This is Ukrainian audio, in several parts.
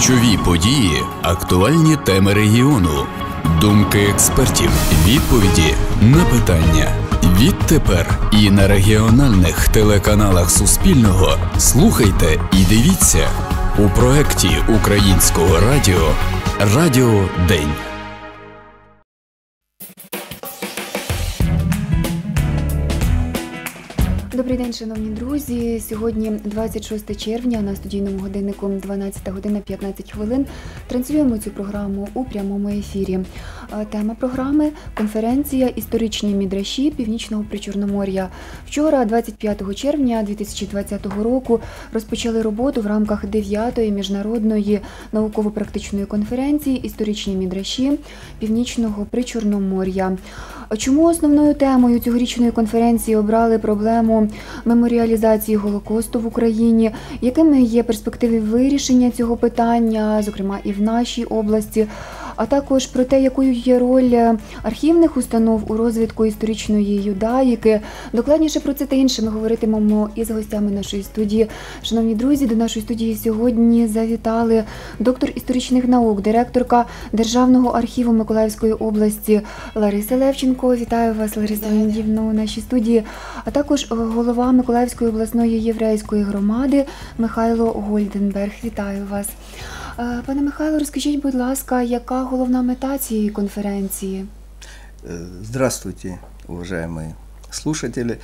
Ключові події, актуальні теми регіону, думки експертів, відповіді на питання. Відтепер і на регіональних телеканалах Суспільного слухайте і дивіться у проєкті Українського радіо «Радіо День». Добрий день, шановні друзі. Сьогодні 26 червня, на студійному годиннику 12 година 15 хвилин. Транслюємо цю програму у прямому ефірі. Тема програми – конференція «Історичні мідраші Північного Причорномор'я». Вчора, 25 червня 2020 року, розпочали роботу в рамках 9-ї міжнародної науково-практичної конференції «Історичні мідраші Північного Причорномор'я». Чому основною темою цьогорічної конференції обрали проблему меморіалізації Голокосту в Україні? Якими є перспективи вирішення цього питання, зокрема і в нашій області? А також про те, якою є роль архівних установ у розвитку історичної юдаїки. Докладніше про це та інше ми говоритимемо із гостями нашої студії. Шановні друзі, до нашої студії сьогодні завітали доктор історичних наук, директорка Державного архіву Миколаївської області Лариса Левченко. Вітаю вас, Лариса Леонідівна, у нашій студії. А також голова Миколаївської обласної єврейської громади Михайло Гольденберг. Вітаю вас. Пане Михайло, розкажіть, будь ласка, яка головна мета цієї конференції? Здравствуйте, уважаемые слушатели.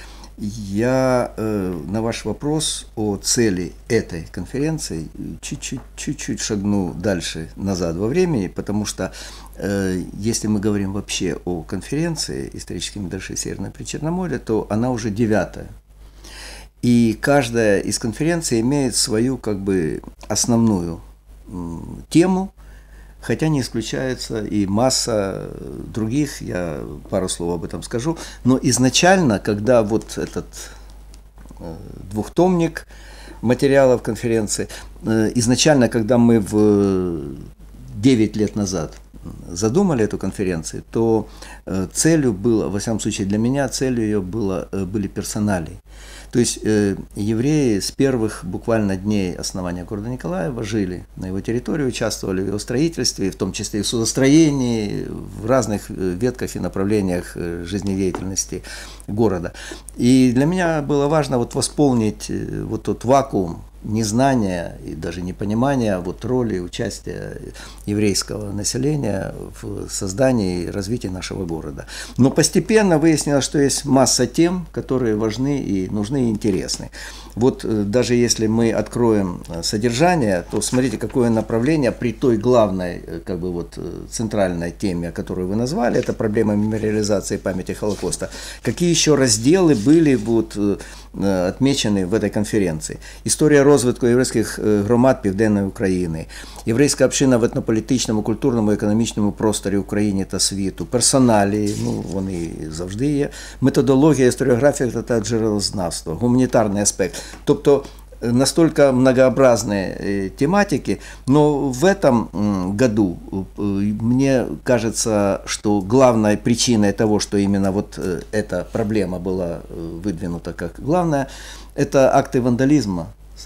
Я на ваш вопрос о цели этой конференции чуть-чуть шагну дальше назад во времени, потому что если мы говорим вообще о конференции «Исторические мидраши Северного Причерноморья», то она уже 9-я. И каждая из конференций имеет свою основную тему, хотя не исключается и масса других, я пару слов об этом скажу. Но изначально, когда вот этот двухтомник материалов конференции, изначально, когда мы в 9 лет назад задумали эту конференцию, то целью было, во всяком случае для меня, целью ее были персоналии. То есть евреи с первых буквально дней основания города Николаева жили на его территории, участвовали в его строительстве, в том числе и в судостроении, в разных ветках и направлениях жизнедеятельности города. И для меня было важно восполнить вот тот вакуум незнания и даже непонимания роли и участия еврейского населения в создании и развитии нашего города. Но постепенно выяснилось, что есть масса тем, которые важны и нужны и интересны. Даже если мы откроем содержание, то смотрите, какое направление при той главной, центральной теме, которую вы назвали, это проблема мемориализации памяти Холокоста. Какие еще разделы были отмечены в этой конференции? История розвитку єврейських громад Південної України, єврейська община в етнополітичному, культурному, економічному просторі України та світу, персоналі, вони завжди є, методологія, історіографія та джерелознавство, гуманітарний аспект. Тобто настолько многообразные тематики, но в этом году мне кажется, что главной причиной того, что именно эта проблема была выдвинута как главная, это акты вандализма,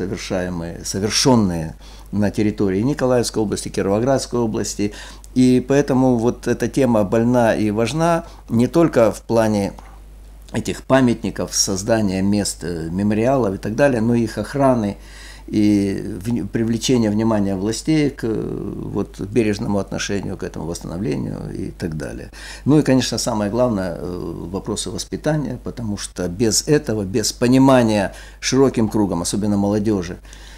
совершенные на территории Николаевской области, Кировоградской области. И поэтому эта тема больна и важна не только в плане этих памятников, создания мест, мемориалов и так далее, но и их охраны и привлечения внимания властей к бережному отношению к этому восстановлению и так далее. Ну и, конечно, самое главное – вопросы воспитания, потому что без этого, без понимания широким кругом, особенно молодежи,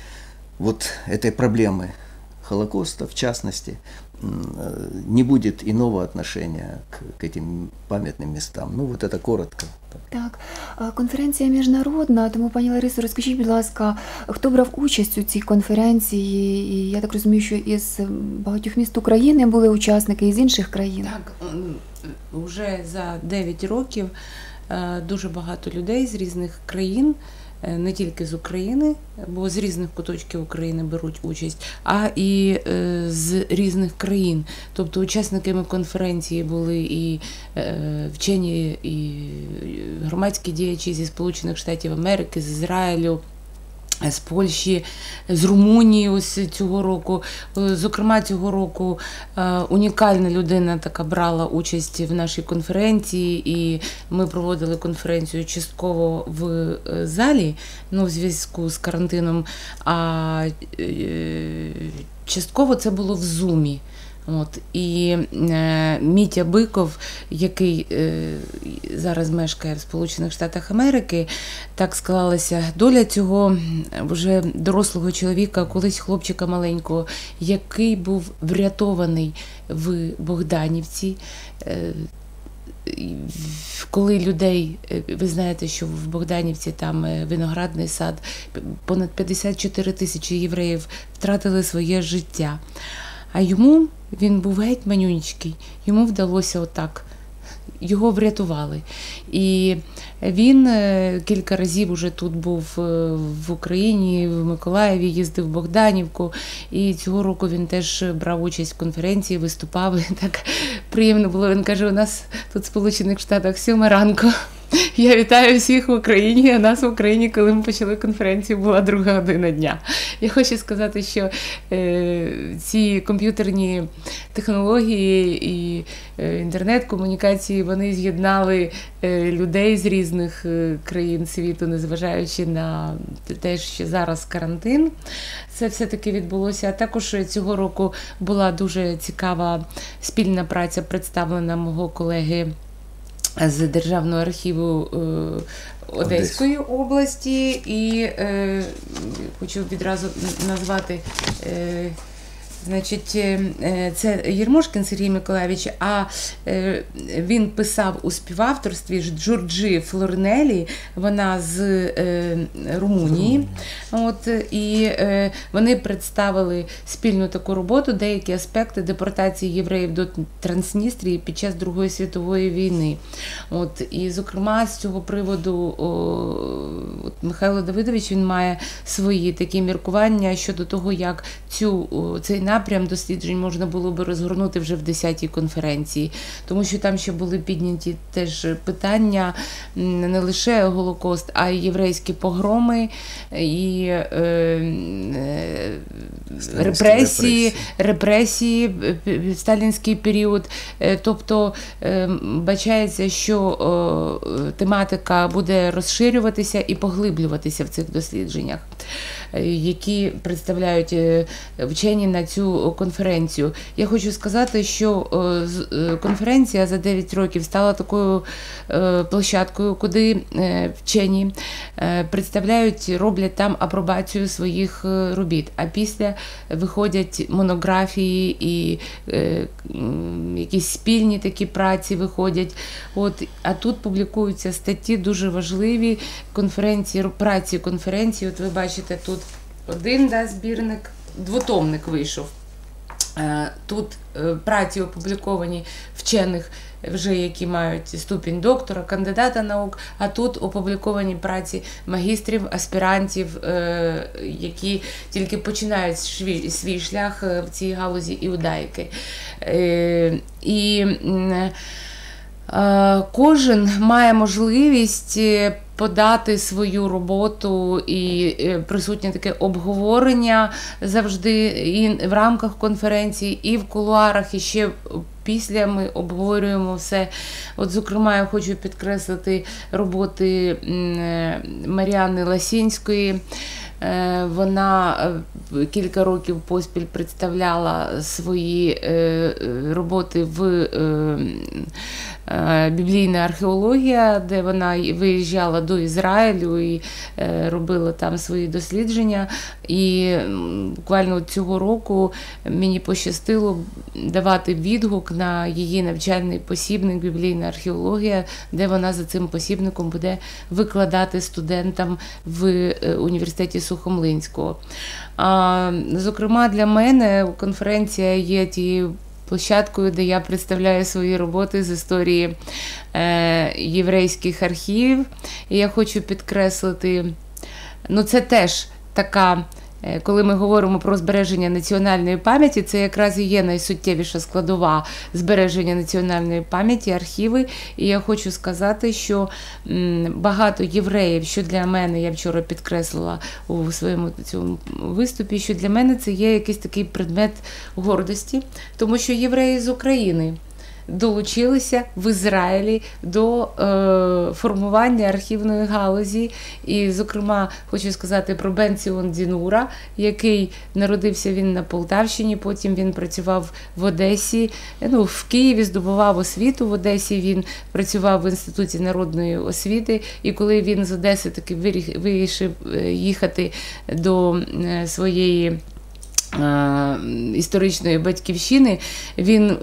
этой проблемы Холокоста, в частности, не будет иного отношения к этим пам'ятним містам. Это коротко. Так, конференція міжнародна, тому, пані Ларисо, розкажіть, будь ласка, хто брав участь у цій конференції? І я так розумію, що із багатьох міст України були учасники, із інших країн. Так, вже за 9 років дуже багато людей з різних країн, не тільки з України, бо з різних куточків України беруть участь, а і з різних країн. Тобто учасниками конференції були і вчені, і громадські діячі зі Сполучених Штатів Америки, з Ізраїлю, з Польщі, з Румунії ось цього року. Зокрема, цього року унікальна людина така брала участь в нашій конференції, і ми проводили конференцію частково в залі, в зв'язку з карантином, а частково це було в Зумі. І Мітя Биков, який зараз мешкає в Сполучених Штатах Америки, так склалася доля цього вже дорослого чоловіка, колись хлопчика маленького, який був врятований в Богданівці. Коли людей, ви знаєте, що в Богданівці там виноградний сад, понад 54 тисячі євреїв втратили своє життя. А він був геть манюнечкий, йому вдалося отак, його врятували. І він кілька разів уже тут був в Україні, в Миколаєві, їздив в Богданівку, і цього року він теж брав участь в конференції, виступав, і так приємно було. Він каже, у нас тут в Сполучених Штатах 7 ранку. Я вітаю всіх в Україні, а нас в Україні, коли ми почали конференцію, була 2 година дня. Я хочу сказати, що ці комп'ютерні технології і інтернет-комунікації, вони з'єднали людей з різних країн світу, незважаючи на те, що зараз карантин. Це все-таки відбулося. А також цього року була дуже цікава спільна праця, представлена мого колеги з Державного архіву Одеської області, і хочу відразу назвати, значить, це Єрмошкін Сергій Миколайович, а він писав у співавторстві Джорджі Флорнелі, вона з Румунії. І вони представили спільну таку роботу, деякі аспекти депортації євреїв до Трансністрії під час Другої світової війни. І, зокрема, з цього приводу Михайло Давидович, він має свої такі міркування щодо того, як цей напрям досліджень можна було би розгорнути вже в 10-й конференції. Тому що там ще були підняті теж питання не лише Голокост, а й єврейські погроми, і репресії, сталінський період. Тобто, бачається, що тематика буде розширюватися і поглиблюватися в цих дослідженнях, які представляють вчені на цю конференцію. Я хочу сказати, що конференція за 9 років стала такою площадкою, куди вчені представляють, роблять там апробацію своїх робіт, а після виходять монографії і якісь спільні такі праці виходять. А тут публікуються статті дуже важливі, праці конференції. Ви бачите, тут один збірник, двотомник вийшов. Тут праці опубліковані вчених, вже які мають ступінь доктора, кандидата наук, а тут опубліковані праці магістрів, аспірантів, які тільки починають свій шлях в цій галузі іудаїки. І кожен має можливість подати свою роботу, і присутнє таке обговорення завжди і в рамках конференції, і в кулуарах, і ще після ми обговорюємо все. Зокрема, я хочу підкреслити роботи Мар'яни Ласінської. Вона кілька років поспіль представляла свої роботи в біблійна археологія, де вона виїжджала до Ізраїлю і робила там свої дослідження. І буквально цього року мені пощастило давати відгук на її навчальний посібник «Біблійна археологія», де вона за цим посібником буде викладати студентам в університеті Сухомлинського. Зокрема, для мене конференція є тією площадкою, де я представляю свої роботи з історії єврейських архівів. І я хочу підкреслити, це теж така коли ми говоримо про збереження національної пам'яті, це якраз і є найсуттєвіша складова збереження національної пам'яті, архіви. І я хочу сказати, що багато євреїв, що для мене, я вчора підкреслила у своєму цьому виступі, що для мене це є якийсь такий предмет гордості, тому що євреї з України долучилися в Ізраїлі до формування архівної галузі. І, зокрема, хочу сказати про Бен-Ціон Дінура, який народився він на Полтавщині, потім він працював в Одесі, в Києві здобував освіту, в Одесі він працював в Інституті народної освіти, і коли він з Одеси таки вирішив їхати до своєї історичної батьківщини, він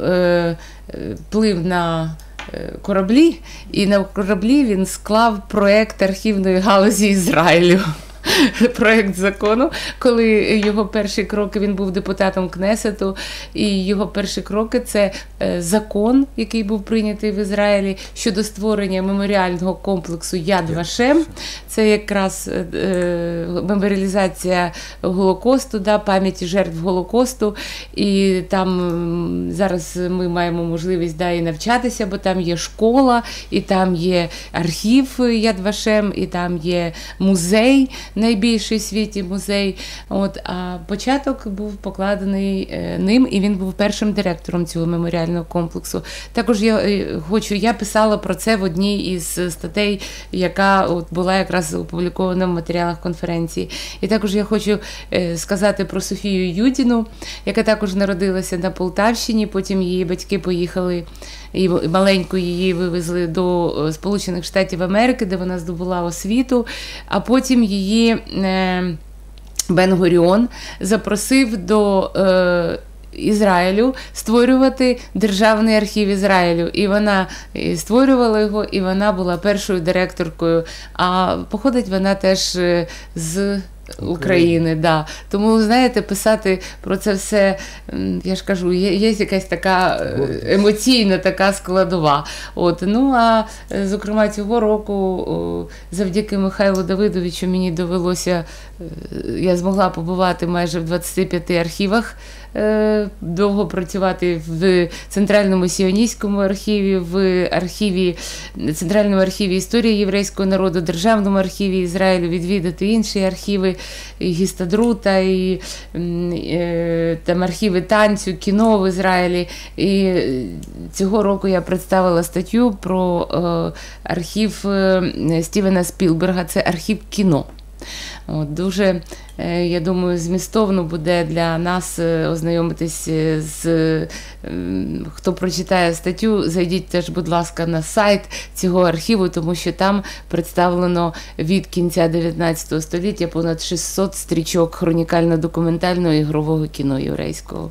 плив на кораблі, і на кораблі він склав проєкт архівної галузі Ізраїлю. Проєкт закону, коли його перші кроки, він був депутатом Кнесету, і його перші кроки – це закон, який був прийнятий в Ізраїлі щодо створення меморіального комплексу Яд Вашем. Це якраз меморіалізація Голокосту, пам'яті жертв Голокосту. І там зараз ми маємо можливість і навчатися, бо там є школа, і там є архів Яд Вашем, і там є музей, найбільший в світі музей. А початок був покладений ним, і він був першим директором цього меморіального комплексу. Також я писала про це в одній із статей, яка була якраз опублікована в матеріалах конференції. І також я хочу сказати про Софію Юдіну, яка також народилася на Полтавщині, потім її батьки поїхали, і маленьку її вивезли до Сполучених Штатів Америки, де вона здобула освіту, а потім її Бен-Гуріон запросив до Ізраїлю створювати Державний архів Ізраїлю. І вона створювала його, і вона була першою директоркою. А походить вона теж з України, да. Тому, знаєте, писати про це все, я ж кажу, є якась така емоційна така складова. А, зокрема, цього року, завдяки Михайлу Давидовичу, мені довелося, я змогла побувати майже в 25 архівах, довго працювати в Центральному сіоністському архіві, в Центральному архіві історії єврейського народу, Державному архіві Ізраїлю, відвідати інші архіви, і Гістадрута, і там архіви танцю, кіно в Ізраїлі. І цього року я представила статтю про архів Стівена Спілберга, це архів кіно. Дуже, я думаю, змістовно буде для нас ознайомитись хто прочитає статтю, зайдіть теж, будь ласка, на сайт цього архіву, тому що там представлено від кінця 19 століття понад 600 стрічок хронікально-документального ігрового кіно єврейського.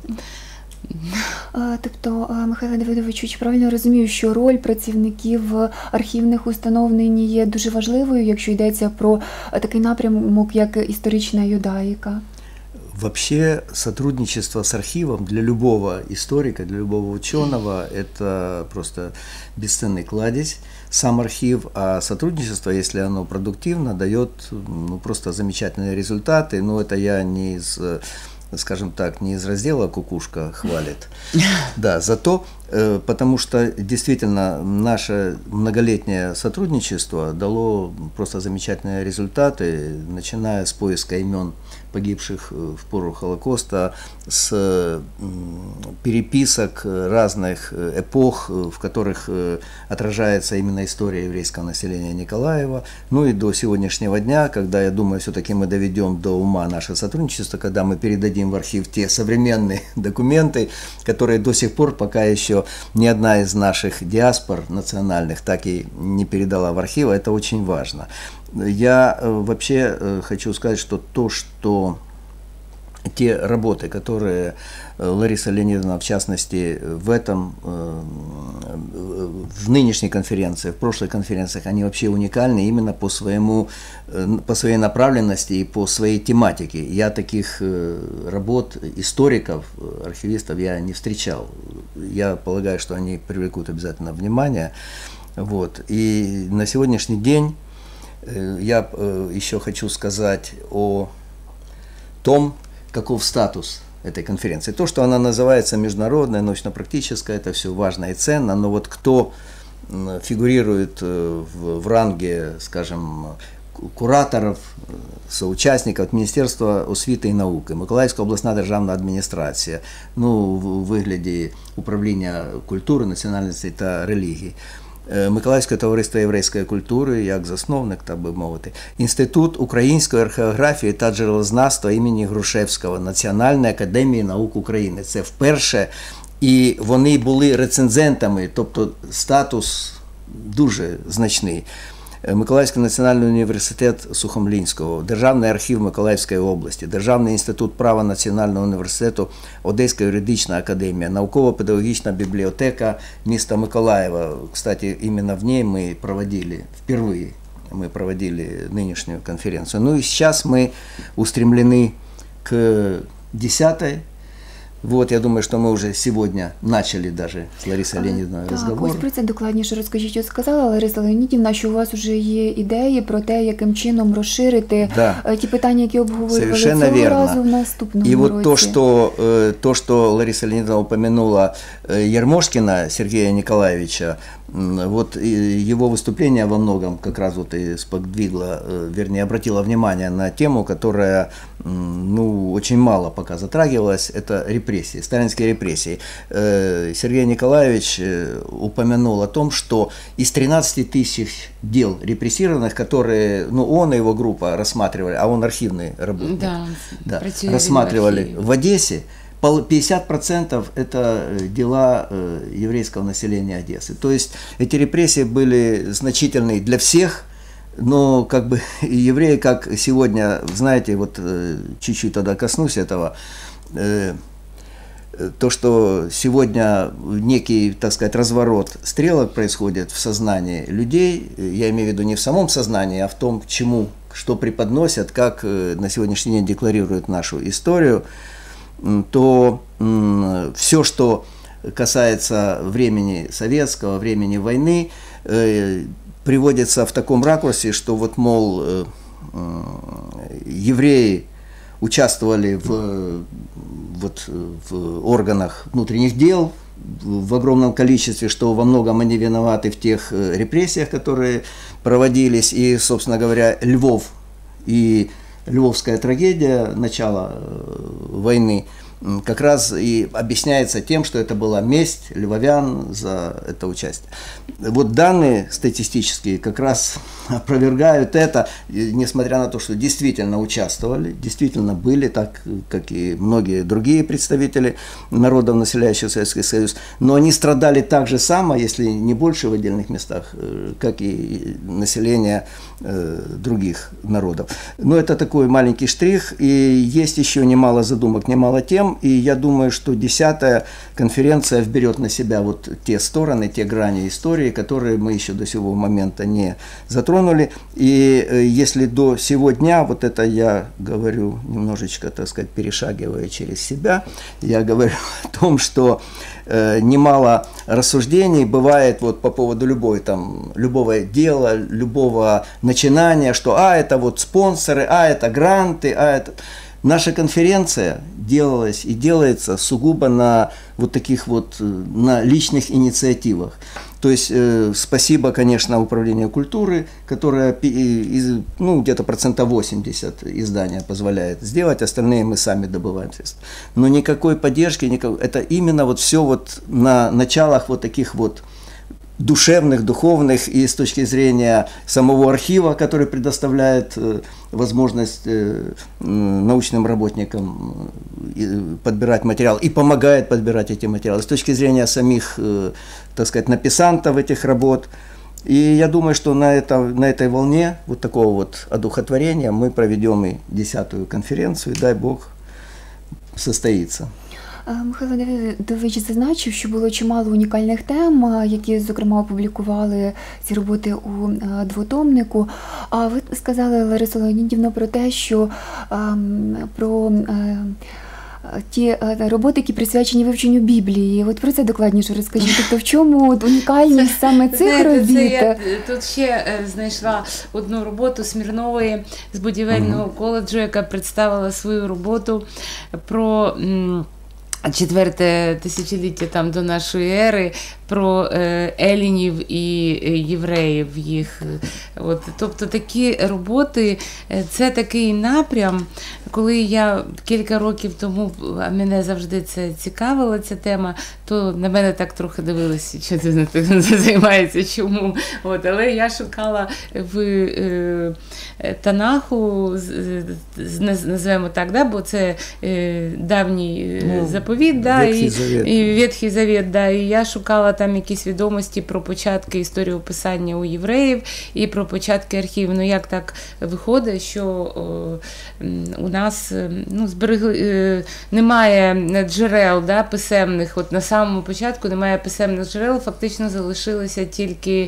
Тобто, Михайло Давидовичу, чи правильно розумію, що роль працівників архівних установ нині є дуже важливою, якщо йдеться про такий напрямок, як історична юдаїка? Вообще сотрудничество с архивом для любого историка, для любого ученого – это просто бесценный кладезь. Сам архив, а сотрудничество, если оно продуктивно, дает просто замечательные результаты. Но это я не из, скажем так, не из раздела «Кукушка хвалит». Да, зато, потому что действительно наше многолетнее сотрудничество дало просто замечательные результаты, начиная с поиска имен погибших в пору Холокоста, с переписок разных эпох, в которых отражается именно история еврейского населения Николаева, ну и до сегодняшнего дня, когда, я думаю, все-таки мы доведем до ума наше сотрудничество, когда мы передадим в архив те современные документы, которые до сих пор пока еще ни одна из наших диаспор национальных так и не передала в архив, это очень важно. Я вообще хочу сказать, что те работы, которые Лариса Леонидовна, в частности, в нынешней конференции, в прошлых конференциях, они вообще уникальны именно по своей направленности и по своей тематике. Я таких работ историков, архивистов я не встречал. Я полагаю, что они привлекут обязательно внимание. И на сегодняшний день я еще хочу сказать о том, каков статус этой конференции. То, что она называется международная, научно-практическая, это все важно и ценно, но вот кто фигурирует в ранге, скажем, кураторов, соучасників Міністерства освіти і науки, Миколаївська обласна державна адміністрація, ну, в вигляді управління культури, національності та релігії, Миколаївське товариство єврейської культури, як засновник, так би мовити, Інститут української археографії та джерелознавства імені Грушевського, Національної академії наук України. Це вперше, і вони були рецензентами, тобто статус дуже значний. Миколаївський національний університет Сухомлінського, Державний архів Миколаївської області, Державний інститут права Національного університету, Одеська юридична академія, науково-педагогічна бібліотека міста Миколаєва. Кстати, именно в ней мы проводили, впервые мы проводили нынешнюю конференцию. Ну и сейчас мы устремлены к 10-й. Вот, я думаю, що ми вже сьогодні почали даже з Ларисою Леонідовною розговор. Ось про це докладніше розкажіть. От сказала Лариса Леонідівна, що у вас вже є ідеї про те, яким чином розширити ті питання, які обговорювали цього разу в наступному році. І от то, що Лариса Леонідовна упомянула Ермошкина Сергея Николаевича, вот его выступление во многом как раз вот и сподвигло, вернее, обратило внимание на тему, которая, ну, очень мало пока затрагивалась, это репрессии, сталинские репрессии. Сергей Николаевич упомянул о том, что из 13 тысяч дел репрессированных, которые, ну, он и его группа рассматривали, а он архивный работник, да, рассматривали в Одессе, 50% это дела еврейского населения Одессы. То есть эти репрессии были значительные для всех, но как бы евреи, как сегодня, знаете, вот чуть-чуть тогда коснусь этого, то, что сегодня некий, так сказать, разворот стрелок происходит в сознании людей, я имею в виду не в самом сознании, а в том, к чему, что преподносят, как на сегодняшний день декларируют нашу историю, то все, что касается времени советского, времени войны, приводится в таком ракурсе, что вот, мол, евреи участвовали в органах внутренних дел в огромном количестве, что во многом они виноваты в тех репрессиях, которые проводились, и, собственно говоря, Львов и Львовская трагедия начала войны как раз и объясняется тем, что это была месть львовян за это участие. Вот данные статистические как раз опровергают это, несмотря на то, что действительно участвовали, действительно были, так как и многие другие представители народов, населяющих Советский Союз, но они страдали так же само, если не больше в отдельных местах, как и население других народов. Но это такой маленький штрих, и есть еще немало задумок, немало тем, и я думаю, что 10-я конференция вберет на себя вот те стороны, те грани истории, которые мы еще до сего момента не затронули. И если до сего дня, вот это я говорю немножечко, так сказать, перешагивая через себя, я говорю о том, что немало рассуждений бывает вот по поводу любого дела, любого начинания, что это вот спонсоры, это гранты, это... Наша конференция делалась и делается сугубо на вот таких вот, на личных инициативах. То есть спасибо, конечно, Управлению культуры, которое, ну, где-то 80% издания позволяет сделать, остальные мы сами добываем средства. Но никакой поддержки, это именно вот все вот на началах вот таких вот душевных, духовных, и с точки зрения самого архива, который предоставляет возможность научным работникам подбирать материал и помогает подбирать эти материалы, с точки зрения самих, так сказать, написантов этих работ. И я думаю, что на этой волне вот такого вот одухотворения мы проведем и 10-ю конференцию, и дай Бог состоится. Михайло Давидович зазначив, що було чимало унікальних тем, які, зокрема, опублікували ці роботи у двотомнику. А ви сказали, Лариса Леонідівна, про те, що про ті роботи, які присвячені вивченню Біблії. От про це докладніше розкажіть. Тобто в чому унікальність саме цих робіт? Я тут ще знайшла одну роботу Смірнової з будівельного коледжу, яка представила свою роботу про 4-те тисячоліття там до нашої ери, про елінів і євреїв їх. От. Тобто такі роботи, це такий напрям, коли я кілька років тому, а мене завжди це цікавила ця тема, то на мене так трохи дивилися, що ти не займаєшся, чому. От. Але я шукала в Танаху, називаємо так, да, бо це давній заповіт, да, і Ветхий Завет, да, і я шукала там якісь відомості про початки історіописання у євреїв і про початки архівів. Ну як так виходить, що у нас немає джерел, да, писемних, от на самому початку немає писемних джерел, фактично залишилися тільки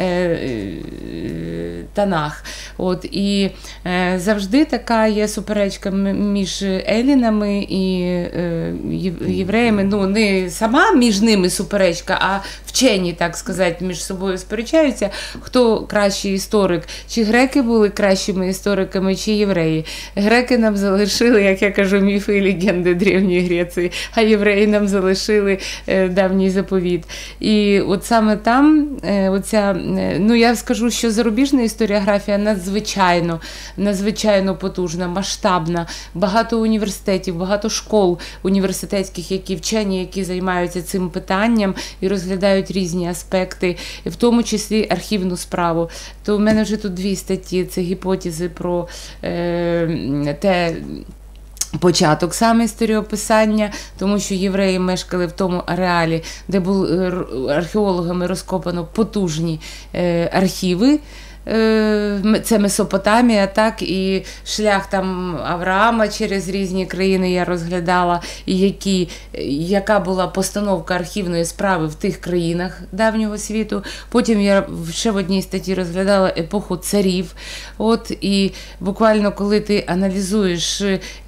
Танах. От, і завжди така є суперечка між елінами і євреями, ну не сама між ними суперечка, а вчені, так сказати, між собою сперечаються, хто кращий історик, чи греки були кращими істориками, чи євреї. Греки нам залишили, як я кажу, міфи і легенди Древньої Греції, а євреї нам залишили давній заповіт. І от саме там оця, ну я скажу, що зарубіжна історіографія надзвичайно потужна, масштабна, багато університетів, багато школ університетських, які вчені, які займаються цим питанням і розглядають різні аспекти, в тому числі архівну справу. То в мене вже тут 2 статті, це гіпотези про те, початок саме історіописання, тому що євреї мешкали в тому ареалі, де були археологами розкопано потужні архіви. Це Месопотамія, так, і шлях там Авраама через різні країни я розглядала, і яка була постановка архівної справи в тих країнах давнього світу. Потім я ще в одній статті розглядала епоху царів. От, і буквально коли ти аналізуєш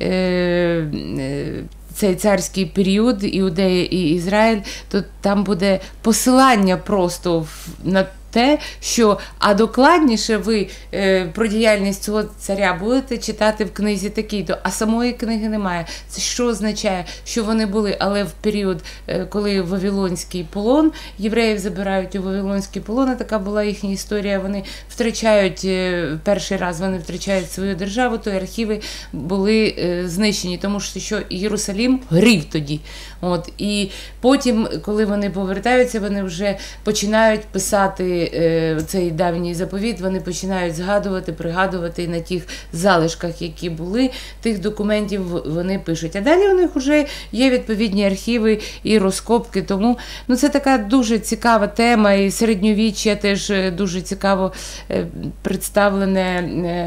цей царський період, Іудея і Ізраїль, то там буде посилання просто на те, що, а докладніше ви про діяльність цього царя будете читати в книзі такій-то, а самої книги немає. Це що означає? Що вони були, але в період, коли Вавилонський полон, євреїв забирають у Вавилонський полон, а така була їхня історія, вони втрачають, перший раз вони втрачають свою державу, то архіви були знищені, тому що Єрусалим горів тоді. От, і потім, коли вони повертаються, вони вже починають писати цей давній заповіт, вони починають згадувати, пригадувати на тих залишках, які були, тих документів вони пишуть. А далі у них вже є відповідні архіви і розкопки, тому це така дуже цікава тема, і середньовіччя теж дуже цікаво представлене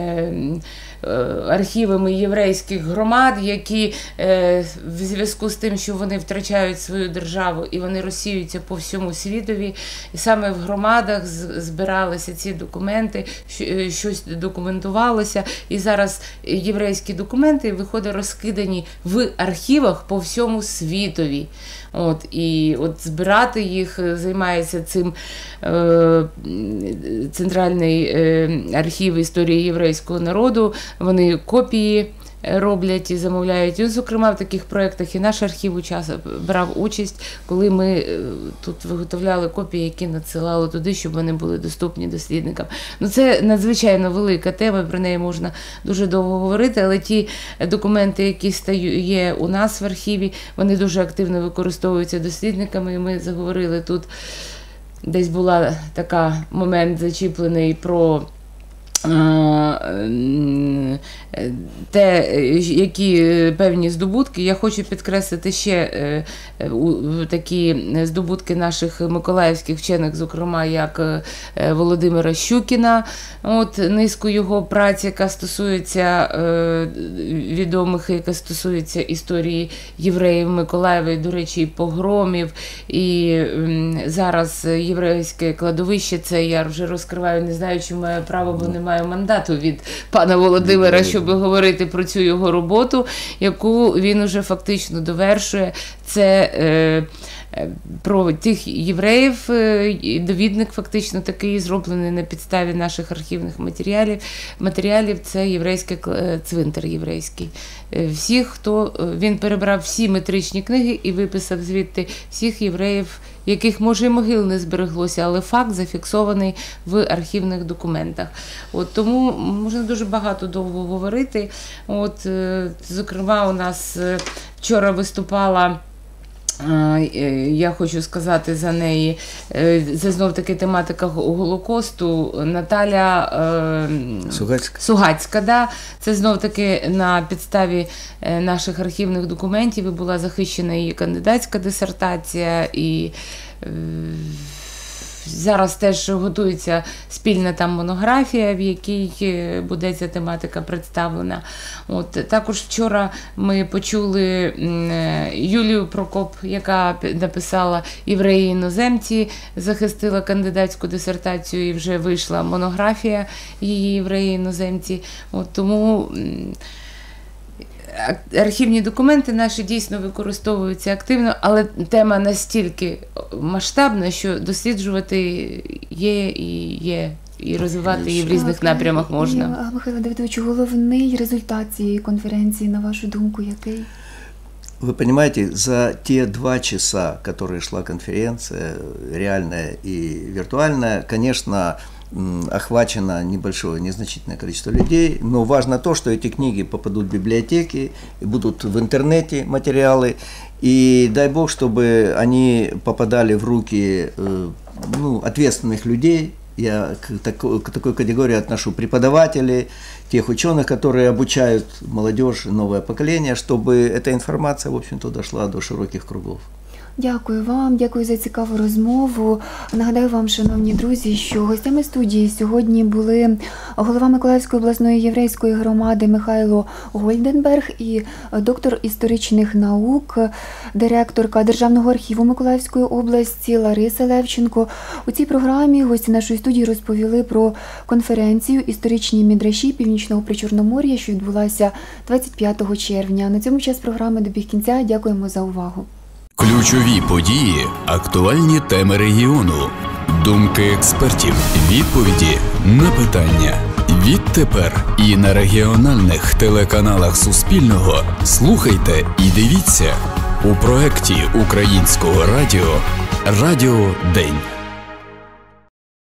архівами єврейських громад, які в зв'язку з тим, що вони втрачають свою державу і вони розсіюються по всьому світові, і саме в громадах збиралися ці документи, щось документувалося, і зараз єврейські документи, виходить, розкидані в архівах по всьому світові. І збирати їх займається цим Центральний архів історії єврейського народу. Вони копії роблять і замовляють. І, зокрема, в таких проєктах і наш архів брав участь, коли ми тут виготовляли копії, які надсилали туди, щоб вони були доступні дослідникам. Це надзвичайно велика тема, про неї можна дуже довго говорити, але ті документи, які є у нас в архіві, вони дуже активно використовуються дослідниками, і ми заговорили тут, десь була така момент зачіплений про те, які певні здобутки. Я хочу підкреслити ще такі здобутки наших миколаївських вчених, зокрема, як Володимира Щукіна, низку його праці, яка стосується відомих, яка стосується історії євреїв Миколаєва, і, до речі, і погромів, і зараз єврейське кладовище, це я вже розкриваю, не знаю, чи маю право, бо немає маю мандату від пана Володимира, щоб говорити про цю його роботу, яку він уже фактично довершує. Це про тих євреїв, довідник фактично такий зроблений на підставі наших архівних матеріалів. Це єврейський цвинтар єврейський. Він перебрав всі метричні книги і виписав звідти всіх євреїв, яких, може, і могил не збереглося, але факт зафіксований в архівних документах. Тому можна дуже багато довго говорити. Зокрема, у нас вчора виступала, я хочу сказати за неї, це знов-таки тематика Голокосту, Наталя Сугацька. Да. Це знов-таки на підставі наших архівних документів і була захищена її кандидатська дисертація, і зараз теж готується спільна там монографія, в якій буде ця тематика представлена. Також вчора ми почули Юлію Прокоп, яка написала «Євреї-іноземці», захистила кандидатську дисертацію і вже вийшла монографія її «Євреї-іноземці». Тому архівні документи наші дійсно використовуються активно, але тема настільки масштабна, що досліджувати і розвивати її в різних напрямах можна. Михайло Давидович, головний результат цієї конференції, на вашу думку, який? Вы понимаете, за те 2 часа, которые шла конференция, реальная и виртуальная, конечно, охвачено незначительное количество людей, но важно то, что эти книги попадут в библиотеки, будут в интернете материалы, и дай Бог, чтобы они попадали в руки ответственных людей. Я к такой категории отношу преподавателей, тех ученых, которые обучают молодежь, новое поколение, чтобы эта информация, в общем-то, дошла до широких кругов. Дякую вам, дякую за цікаву розмову. Нагадаю вам, шановні друзі, що гостями студії сьогодні були голова Миколаївської обласної єврейської громади Михайло Гольденберг і доктор історичних наук, директорка Державного архіву Миколаївської області Лариса Левченко. У цій програмі гості нашої студії розповіли про конференцію «Історичні мідраші Північного Причорномор'я», що відбулася 25 червня. На цьому час програми добіг кінця. Дякуємо за увагу. Ключові події, актуальні теми регіону, думки експертів, відповіді на питання. Відтепер і на регіональних телеканалах Суспільного слухайте і дивіться у проєкті Українського радіо «Радіо День».